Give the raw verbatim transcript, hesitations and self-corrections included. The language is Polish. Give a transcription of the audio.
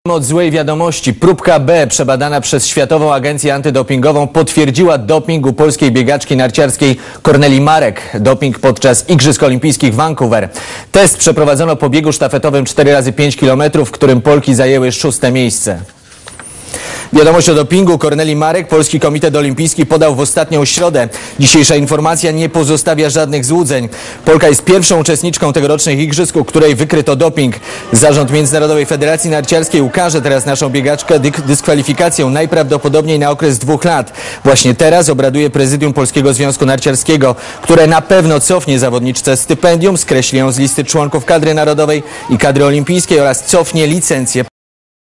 Od złej wiadomości. Próbka B przebadana przez Światową Agencję Antydopingową potwierdziła doping u polskiej biegaczki narciarskiej Kornelii Marek. Doping podczas Igrzysk Olimpijskich w Vancouver. Test przeprowadzono po biegu sztafetowym cztery razy pięć kilometrów, w którym Polki zajęły szóste miejsce. Wiadomość o dopingu Kornelii Marek Polski Komitet Olimpijski podał w ostatnią środę. Dzisiejsza informacja nie pozostawia żadnych złudzeń. Polka jest pierwszą uczestniczką tegorocznych igrzysk, u której wykryto doping. Zarząd Międzynarodowej Federacji Narciarskiej ukarze teraz naszą biegaczkę dyskwalifikacją najprawdopodobniej na okres dwóch lat. Właśnie teraz obraduje prezydium Polskiego Związku Narciarskiego, które na pewno cofnie zawodniczce stypendium, skreśli ją z listy członków kadry narodowej i kadry olimpijskiej oraz cofnie licencję.